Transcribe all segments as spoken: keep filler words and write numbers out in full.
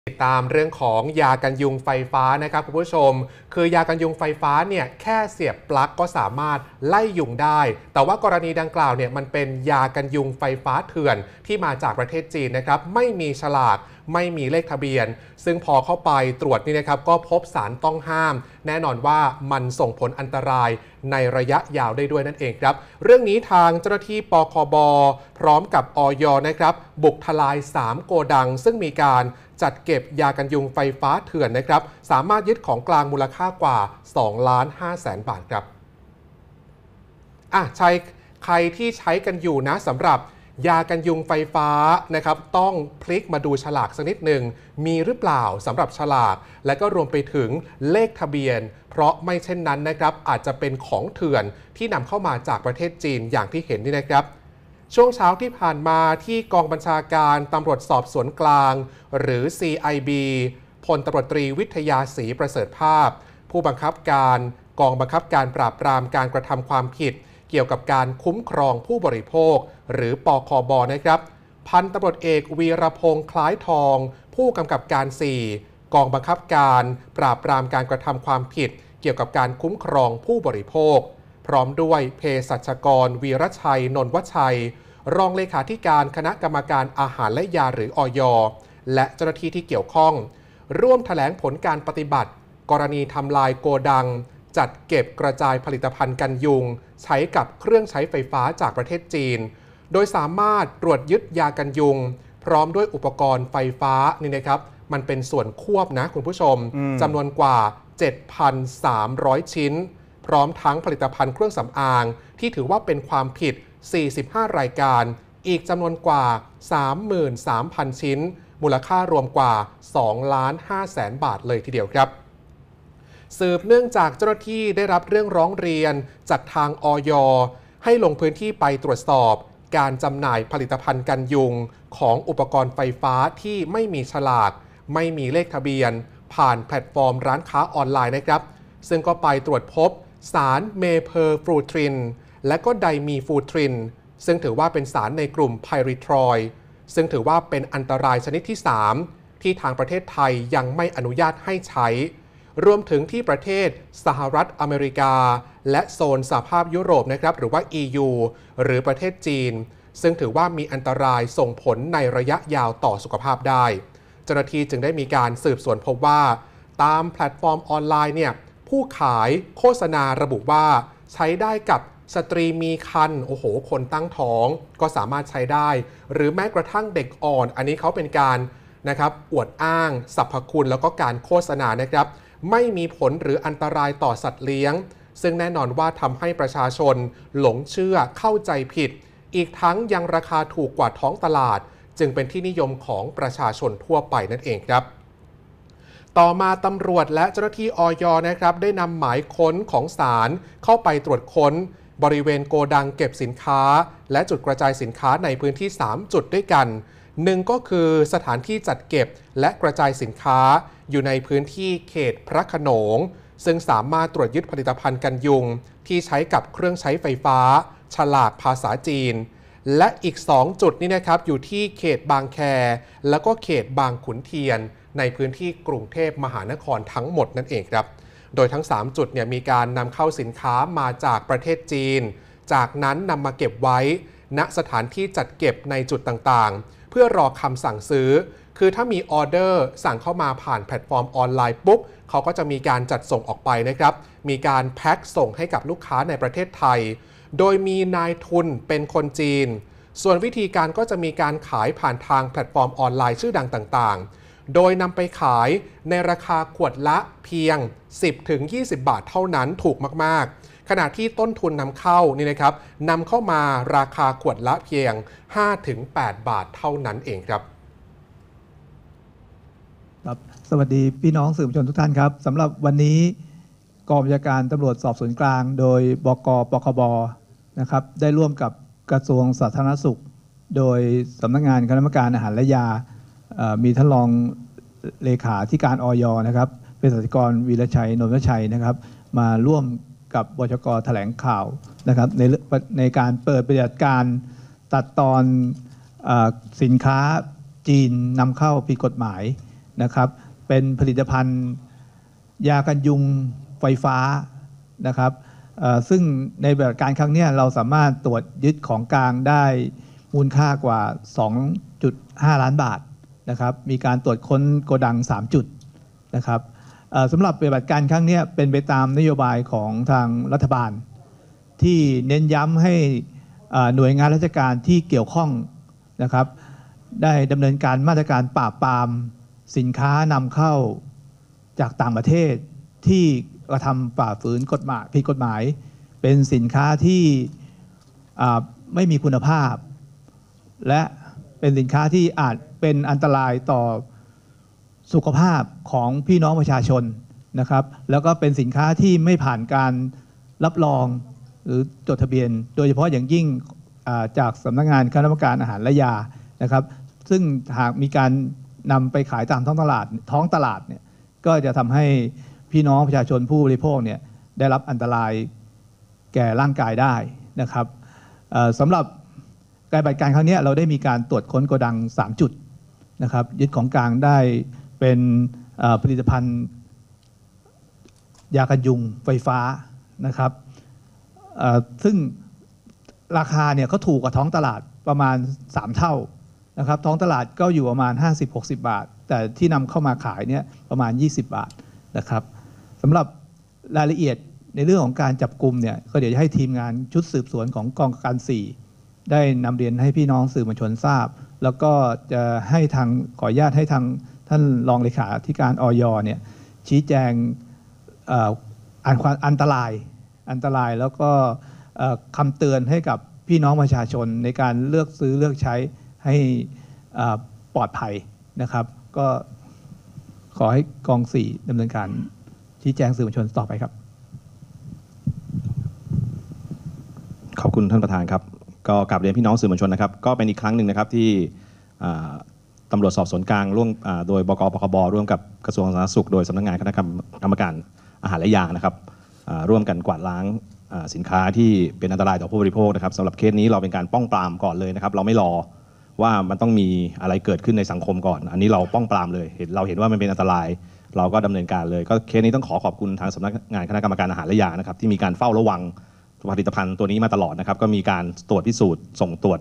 ติดตามเรื่องของยากันยุงไฟฟ้านะครับคุณผู้ชมคือยากันยุงไฟฟ้าเนี่ยแค่เสียบปลั๊กก็สามารถไล่ยุงได้แต่ว่ากรณีดังกล่าวเนี่ยมันเป็นยากันยุงไฟฟ้าเถื่อนที่มาจากประเทศจีนนะครับไม่มีฉลากไม่มีเลขทะเบียนซึ่งพอเข้าไปตรวจนี่นะครับก็พบสารต้องห้ามแน่นอนว่ามันส่งผลอันตรายในระยะยาวได้ด้วยนั่นเองครับเรื่องนี้ทางเจ้าหน้าที่ปคบพร้อมกับอย.นะครับบุกทลายสามโกดังซึ่งมีการจัดเก็บยากันยุงไฟฟ้าเถื่อนนะครับสามารถยึดของกลางมูลค่ากว่าสองล้านห้าแสนบาทครับอ่ะใช้ใครที่ใช้กันอยู่นะสำหรับยากันยุงไฟฟ้านะครับต้องพลิกมาดูฉลากสักนิดหนึ่งมีหรือเปล่าสำหรับฉลากและก็รวมไปถึงเลขทะเบียนเพราะไม่เช่นนั้นนะครับอาจจะเป็นของเถื่อนที่นำเข้ามาจากประเทศจีนอย่างที่เห็นนี่นะครับช่วงเช้าที่ผ่านมาที่กองบัญชาการตำรวจสอบสวนกลางหรือ ซี ไอ บี พลตำรวจตรีวิทยาศรีประเสริฐภาพผู้บังคับการกองบังคับการปราบปรามการกระทำความผิดเกี่ยวกับการคุ้มครองผู้บริโภคหรือปคบ.นะครับพันตำรวจเอกวีรพงษ์คล้ายทองผู้กำกับการ สี่ กองบังคับการปราบปรามการกระทำความผิดเกี่ยวกับการคุ้มครองผู้บริโภคพร้อมด้วยเภสัชกรวีรชัยนนทวชัยรองเลขาธิการคณะกรรมการอาหารและยาหรืออย.และเจ้าหน้าที่ที่เกี่ยวข้องร่วมแถลงผลการปฏิบัติกรณีทำลายโกดังจัดเก็บกระจายผลิตภัณฑ์กันยุงใช้กับเครื่องใช้ไฟฟ้าจากประเทศจีนโดยสามารถตรวจยึดยากันยุงพร้อมด้วยอุปกรณ์ไฟฟ้านี่นะครับมันเป็นส่วนควบนะคุณผู้ชมจำนวนกว่า เจ็ดพันสามร้อย ชิ้นพร้อมทั้งผลิตภัณฑ์เครื่องสำอางที่ถือว่าเป็นความผิดสี่สิบห้ารายการอีกจำนวนกว่า สามหมื่นสามพัน ชิ้นมูลค่ารวมกว่า สองล้านห้าแสนบาทเลยทีเดียวครับสืบเนื่องจากเจ้าหน้าที่ได้รับเรื่องร้องเรียนจากทางอย.ให้ลงพื้นที่ไปตรวจสอบการจำหน่ายผลิตภัณฑ์กันยุงของอุปกรณ์ไฟฟ้าที่ไม่มีฉลากไม่มีเลขทะเบียนผ่านแพลตฟอร์มร้านค้าออนไลน์นะครับซึ่งก็ไปตรวจพบสารเมเพอร์ฟลูทรินและก็ไดมีฟูทรินซึ่งถือว่าเป็นสารในกลุ่มไพริทรอยด์ซึ่งถือว่าเป็นอันตรายชนิดที่ สาม ที่ทางประเทศไทยยังไม่อนุญาตให้ใช้รวมถึงที่ประเทศสหรัฐอเมริกาและโซนสหภาพยุโรปนะครับหรือว่า อี ยู หรือประเทศจีนซึ่งถือว่ามีอันตรายส่งผลในระยะยาวต่อสุขภาพได้เจ้าหน้าที่จึงได้มีการสืบสวนพบว่าตามแพลตฟอร์มออนไลน์เนี่ยผู้ขายโฆษณาระบุว่าใช้ได้กับสตรีมีครรภ์โอ้โหคนตั้งท้องก็สามารถใช้ได้หรือแม้กระทั่งเด็กอ่อนอันนี้เขาเป็นการนะครับอวดอ้างสรรพคุณแล้วก็การโฆษณานะครับไม่มีผลหรืออันตรายต่อสัตว์เลี้ยงซึ่งแน่นอนว่าทำให้ประชาชนหลงเชื่อเข้าใจผิดอีกทั้งยังราคาถูกกว่าท้องตลาดจึงเป็นที่นิยมของประชาชนทั่วไปนั่นเองครับต่อมาตำรวจและเจ้าหน้าที่อย.นะครับได้นำหมายค้นของศาลเข้าไปตรวจค้นบริเวณโกดังเก็บสินค้าและจุดกระจายสินค้าในพื้นที่สามจุดด้วยกันหนึ่งก็คือสถานที่จัดเก็บและกระจายสินค้าอยู่ในพื้นที่เขตพระโขนงซึ่งสามารถตรวจยึดผลิตภัณฑ์กันยุงที่ใช้กับเครื่องใช้ไฟฟ้าฉลากภาษาจีนและอีกสองจุดนี้นะครับอยู่ที่เขตบางแคแล้วก็เขตบางขุนเทียนในพื้นที่กรุงเทพมหานครทั้งหมดนั่นเองครับโดยทั้งสามจุดเนี่ยมีการนำเข้าสินค้ามาจากประเทศจีนจากนั้นนำมาเก็บไว้ณสถานที่จัดเก็บในจุดต่างๆเพื่อรอคำสั่งซื้อคือถ้ามีออเดอร์สั่งเข้ามาผ่านแพลตฟอร์มออนไลน์ปุ๊บเขาก็จะมีการจัดส่งออกไปนะครับมีการแพ็คส่งให้กับลูกค้าในประเทศไทยโดยมีนายทุนเป็นคนจีนส่วนวิธีการก็จะมีการขายผ่านทางแพลตฟอร์มออนไลน์ชื่อดังต่างๆโดยนำไปขายในราคาขวดละเพียง สิบถึงยี่สิบ บาทเท่านั้นถูกมากๆขณะที่ต้นทุนนำเข้านี่นะครับนำเข้ามาราคาขวดละเพียง ห้าถึงแปด บาทเท่านั้นเองครับครับสวัสดีพี่น้องสื่อมวลชนทุกท่านครับสำหรับวันนี้กองบัญชาการตำรวจสอบสวนกลางโดยบก.ปคบ.นะครับได้ร่วมกับกระทรวงสาธารณสุขโดยสำนักงานคณะกรรมการอาหารและยามีท่านรองเลขาธิการอย.นะครับเภสัชกรวีรชัยนนทชัยนะครับมาร่วมกับบชก.แถลงข่าวนะครับในในการเปิดปฏิบัติการตัดตอนสินค้าจีนนำเข้าผิดกฎหมายนะครับเป็นผลิตภัณฑ์ยากันยุงไฟฟ้านะครับซึ่งในปฏิบัติการครั้งนี้เราสามารถตรวจยึดของกลางได้มูลค่ากว่า สองจุดห้า ล้านบาทนะครับมีการตรวจค้นโกดังสามจุดนะครับสำหรับปฏิบัติการครั้งนี้เป็นไปตามนโยบายของทางรัฐบาลที่เน้นย้ำให้หน่วยงานราชการที่เกี่ยวข้องนะครับได้ดำเนินการมาตรการปราบปรามสินค้านำเข้าจากต่างประเทศที่กระทำฝ่าฝืนกฎหมายผิดกฎหมายเป็นสินค้าที่ไม่มีคุณภาพและเป็นสินค้าที่อาจเป็นอันตรายต่อสุขภาพของพี่น้องประชาชนนะครับแล้วก็เป็นสินค้าที่ไม่ผ่านการรับรองหรือจดทะเบียนโดยเฉพาะอย่างยิ่งจากสำนักงานคณะกรรมการอาหารและยานะครับซึ่งหากมีการนำไปขายตามท้องตลาดท้องตลาดเนี่ยก็จะทำให้พี่น้องประชาชนผู้บริโภคเนี่ยได้รับอันตรายแก่ร่างกายได้นะครับสำหรับการปฏิบัติการครั้งนี้เราได้มีการตรวจค้นโกดังสามจุดนะครับยึดของกลางได้เป็นผลิตภัณฑ์ยากันยุงไฟฟ้านะครับซึ่งราคาเนี่ยเขาถูกกว่าท้องตลาดประมาณสามเท่านะครับท้องตลาดก็อยู่ประมาณ ห้าสิบถึงหกสิบ บาทแต่ที่นำเข้ามาขายเนี่ยประมาณยี่สิบบาทนะครับสำหรับรายละเอียดในเรื่องของการจับกุมเนี่ยก็เดี๋ยวจะให้ทีมงานชุดสืบสวนของกองการสี่ได้นำเรียนให้พี่น้องสื่อมวลชนทราบแล้วก็จะให้ทางขออนุญาตให้ทางท่านรองเลขาธิการอย.เนี่ยชี้แจงอันความอันตรายอันตรายแล้วก็คำเตือนให้กับพี่น้องประชาชนในการเลือกซื้อเลือกใช้ให้ปลอดภัยนะครับก็ขอให้กองสี่ดำเนินการชี้แจงสื่อมวลชนต่อไปครับขอบคุณท่านประธานครับก็กราบเรียนพี่น้องสื่อมวลชนนะครับก็เป็นอีกครั้งหนึ่งนะครับที่ตำรวจสอบสวนกลางร่วมโดยบก.ปคบ.ร่วมกับกระทรวงสาธารณสุขโดยสำนักงานคณะกรรมการอาหารและยานะครับร่วมกันกวาดล้างสินค้าที่เป็นอันตรายต่อผู้บริโภคนะครับสำหรับเคสนี้เราเป็นการป้องปรามก่อนเลยนะครับเราไม่รอว่ามันต้องมีอะไรเกิดขึ้นในสังคมก่อนอันนี้เราป้องปรามเลยเห็นเราเห็นว่ามันเป็นอันตรายเราก็ดำเนินการเลยก็เคสนี้ต้องขอขอบคุณทางสำนักงานคณะกรรมการอาหารและยานะครับที่มีการเฝ้าระวังผลิตภัณฑ์ตัวนี้มาตลอดนะครับก็มีการตรวจพิสูจน์ส่งตรวจ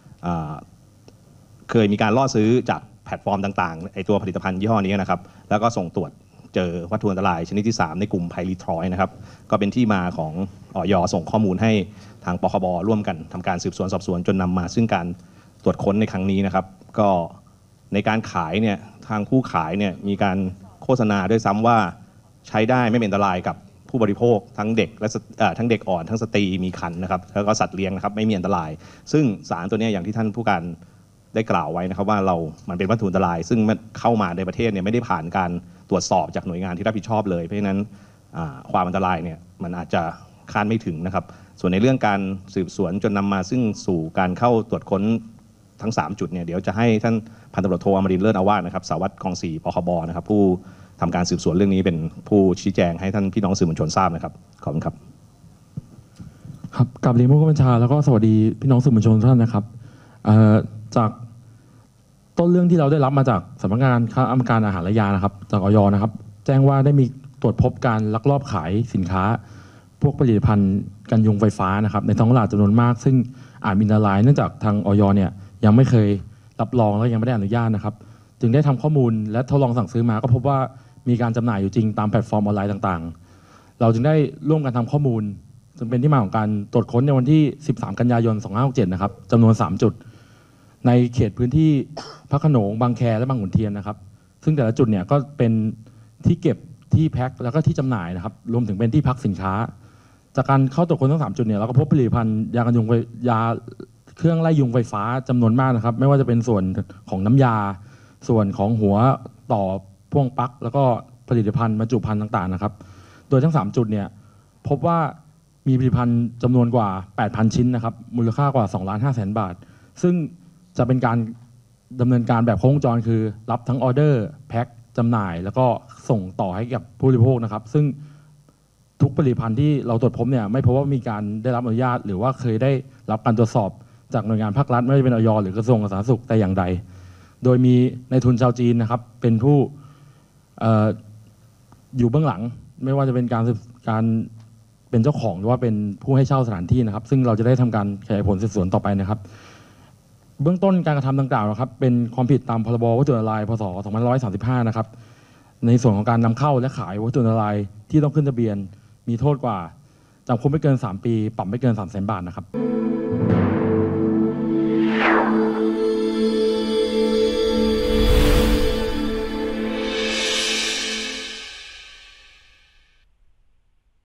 เคยมีการล่อซื้อจากแพลตฟอร์มต่างๆไอตัวผลิตภัณฑ์ยี่ห้อนี้นะครับแล้วก็ส่งตรวจเจอวัตถุอันตรายชนิดที่สามในกลุ่มไพลิทรอยนะครับก็เป็นที่มาของอย.ส่งข้อมูลให้ทางปคบ.ร่วมกันทำการสืบสวนสอบสวนจนนำมาซึ่งการตรวจค้นในครั้งนี้นะครับก็ในการขายเนี่ยทางผู้ขายเนี่ยมีการโฆษณาด้วยซ้ำว่าใช้ได้ไม่เป็นอันตรายกับผู้บริโภคทั้งเด็กและทั้งเด็กอ่อนทั้งสตรีมีครรภ์นะครับแล้วก็สัตว์เลี้ยงนะครับไม่มีอันตรายซึ่งสารตัวนี้อย่างที่ท่านผู้การได้กล่าวไว้นะครับว่าเรามันเป็นวัตถุอันตรายซึ่งเข้ามาในประเทศเนี่ยไม่ได้ผ่านการตรวจสอบจากหน่วยงานที่รับผิดชอบเลยเพราะฉะนั้นความอันตรายเนี่ยมันอาจจะคาดไม่ถึงนะครับส่วนในเรื่องการสืบสวนจนนำมาซึ่งสู่การเข้าตรวจค้นทั้งสามจุดเนี่ยเดี๋ยวจะให้ท่านพันตำรวจโทอมรินทร์เลิศอาวาสนะครับสารวัตรกองสี่ปคบ.นะครับผู้ทำการสืบสวนเรื่องนี้เป็นผู้ชี้แจงให้ท่านพี่น้องสื่อมวลชนทราบนะครับขอบคุณครับครับกราบเรียนผู้บัญชาแล้วก็สวัสดีพี่น้องสื่อมวลชนทุกท่านนะครับจากต้นเรื่องที่เราได้รับมาจากสำนักงานคณะกรรมการอาหารและยานะครับจากอย.นะครับแจ้งว่าได้มีตรวจพบการลักลอบขายสินค้าพวกผลิตภัณฑ์กันยุงไฟฟ้านะครับในท้องตลาดจำนวนมากซึ่งอาจมีอันตรายเนื่องจากทางอย.เนี่ยยังไม่เคยรับรองและยังไม่ได้อนุญาตนะครับจึงได้ทำข้อมูลและทดลองสั่งซื้อมาก็พบว่ามีการจำหน่ายอยู่จริงตามแพลตฟอร์มออนไลน์ต่างๆเราจึงได้ร่วมกันทำข้อมูลจนเป็นที่มาของการตรวจค้นในวันที่สิบสามกันยายนสองพันห้าร้อยหกสิบเจ็ดนะครับจำนวนสามจุดในเขตพื้นที่พระโขนงบางแคและบางขุนเทียนนะครับซึ่งแต่ละจุดเนี่ยก็เป็นที่เก็บที่แพ็คแล้วก็ที่จำหน่ายนะครับรวมถึงเป็นที่พักสินค้าจากการเข้าตรวจค้นทั้งสามจุดเนี่ยเราก็พบผลิตภัณฑ์ยากันยุงยาเครื่องไล่ยุงไฟฟ้าจำนวนมากนะครับไม่ว่าจะเป็นส่วนของน้ำยาส่วนของหัวต่อพ่วงปลั๊กแล้วก็ผลิตภัณฑ์บรรจุภัณฑ์ต่างๆนะครับโดยทั้งสามจุดเนี่ยพบว่ามีผลิตภัณฑ์จำนวนกว่า แปดพัน ชิ้นนะครับมูลค่ากว่า สองล้านห้าแสน บาทซึ่งจะเป็นการดำเนินการแบบครบวงจรคือรับทั้งออเดอร์แพ็คจำหน่ายแล้วก็ส่งต่อให้กับผู้บริโภคนะครับซึ่งทุกผลิตภัณฑ์ที่เราตรวจพบเนี่ยไม่พบว่ามีการได้รับอนุญาตหรือว่าเคยได้รับการตรวจสอบจากหน่วยงานภาครัฐไม่ว่าจะเป็นอย.หรือกระทรวงสาธารณสุขแต่อย่างใดโดยมีนายทุนชาวจีนนะครับเป็นผู้เอ่ออยู่เบื้องหลังไม่ว่าจะเป็นการการเป็นเจ้าของหรือว่าเป็นผู้ให้เช่าสถานที่นะครับซึ่งเราจะได้ทำการขยายผลสืบสวนต่อไปนะครับเบื้องต้นการกระทำดังกล่าวนะครับเป็นความผิดตามพรบวัตถุอันตรายพ.ศ. สองพันห้าร้อยสามสิบห้านะครับในส่วนของการนำเข้าและขายวัตถุอันตรายที่ต้องขึ้นทะเบียนมีโทษกว่าจำคุกไม่เกินสามปีปรับไม่เกินสามแสนบาทนะครับ